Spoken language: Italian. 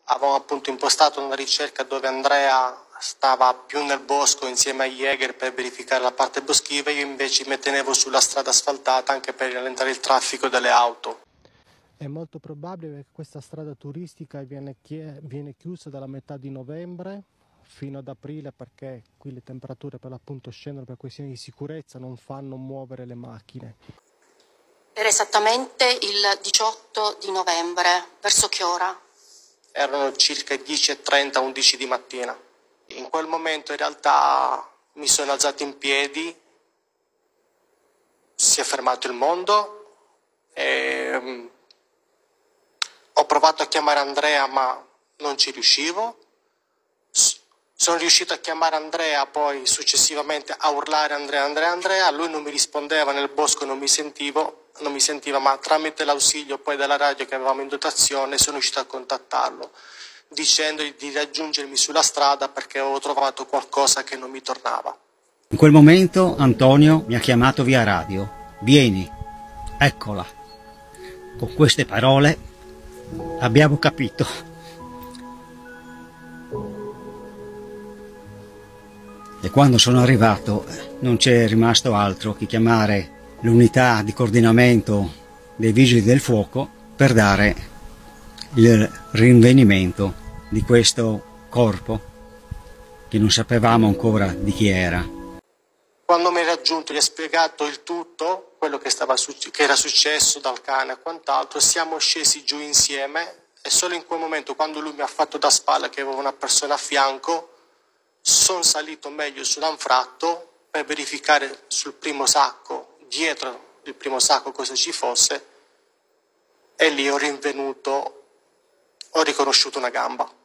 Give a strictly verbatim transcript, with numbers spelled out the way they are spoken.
avevamo appunto impostato una ricerca dove Andrea stava più nel bosco insieme a Jäger per verificare la parte boschiva, io invece mi tenevo sulla strada asfaltata anche per rallentare il traffico delle auto. È molto probabile che questa strada turistica viene, viene chiusa dalla metà di novembre fino ad aprile, perché qui le temperature per l'appunto scendono per questioni di sicurezza, non fanno muovere le macchine. Era esattamente il diciotto di novembre, verso che ora? Erano circa dieci e trenta, undici di mattina. In quel momento in realtà mi sono alzato in piedi, si è fermato il mondo e um, ho provato a chiamare Andrea ma non ci riuscivo. S- sono riuscito a chiamare Andrea poi successivamente a urlare Andrea, Andrea, Andrea, lui non mi rispondeva, nel bosco non mi sentivo. non mi sentiva, ma tramite l'ausilio poi della radio che avevamo in dotazione sono riuscito a contattarlo, dicendogli di raggiungermi sulla strada perché avevo trovato qualcosa che non mi tornava. In quel momento Antonio mi ha chiamato via radio. Vieni, eccola. Con queste parole abbiamo capito. E quando sono arrivato non c'è rimasto altro che chiamare l'unità di coordinamento dei vigili del fuoco per dare il rinvenimento di questo corpo che non sapevamo ancora di chi era. Quando mi ha raggiunto gli ho spiegato il tutto, quello che, stava, che era successo dal cane e quant'altro, siamo scesi giù insieme e solo in quel momento, quando lui mi ha fatto da spalla che avevo una persona a fianco, sono salito meglio sull'anfratto per verificare sul primo sacco, dietro il primo sacco cosa ci fosse, e lì ho rinvenuto, ho riconosciuto una gamba.